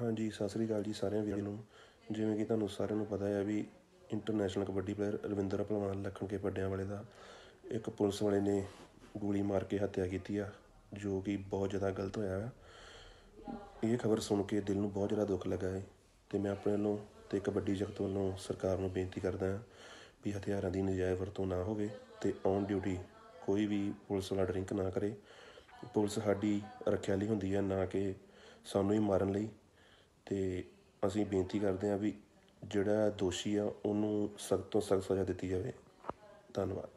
ਹਾਂਜੀ, ਸਤਿ ਸ਼੍ਰੀ ਅਕਾਲ ਜੀ ਸਾਰਿਆਂ ਵੀਰਾਂ ਨੂੰ। ਜਿਵੇਂ ਕਿ ਤੁਹਾਨੂੰ ਸਾਰਿਆਂ ਨੂੰ ਪਤਾ ਹੈ ਵੀ ਇੰਟਰਨੈਸ਼ਨਲ ਕਬੱਡੀ ਪਲੇਅਰ ਰਵਿੰਦਰ ਭਲਵਾਨ ਲੱਖਣ ਕੇ ਵੱਡਿਆਂ ਵਾਲੇ ਦਾ ਇੱਕ ਪੁਲਿਸ ਵਾਲੇ ਨੇ ਗੋਲੀ ਮਾਰ ਕੇ ਹੱਤਿਆ ਕੀਤੀ ਆ, ਜੋ ਕਿ ਬਹੁਤ ਜ਼ਿਆਦਾ ਗਲਤ ਹੋਇਆ ਹੈ। ਇਹ ਖਬਰ ਸੁਣ ਕੇ ਦਿਲ ਨੂੰ ਬਹੁਤ ਜ਼ਿਆਦਾ ਦੁੱਖ ਲੱਗਾ ਹੈ ਅਤੇ ਮੈਂ ਆਪਣੇ ਵੱਲੋਂ ਅਤੇ ਕਬੱਡੀ ਜਗਤ ਵੱਲੋਂ ਸਰਕਾਰ ਨੂੰ ਬੇਨਤੀ ਕਰਦਾ ਹਾਂ ਵੀ ਹਥਿਆਰਾਂ ਦੀ ਨਜਾਇਜ਼ ਵਰਤੋਂ ਨਾ ਹੋਵੇ ਅਤੇ ਔਨ ਡਿਊਟੀ ਕੋਈ ਵੀ ਪੁਲਿਸ ਵਾਲਾ ਡਰਿੰਕ ਨਾ ਕਰੇ। ਪੁਲਿਸ ਸਾਡੀ ਰੱਖਿਆ ਲਈ ਹੁੰਦੀ ਹੈ, ਨਾ ਕਿ ਸਾਨੂੰ ਹੀ ਮਾਰਨ ਲਈ। ਅਤੇ ਅਸੀਂ ਬੇਨਤੀ ਕਰਦੇ ਹਾਂ ਵੀ ਜਿਹੜਾ ਦੋਸ਼ੀ ਆ ਉਹਨੂੰ ਸਖਤ ਤੋਂ ਸਖਤ ਸਜ਼ਾ ਦਿੱਤੀ ਜਾਵੇ। ਧੰਨਵਾਦ।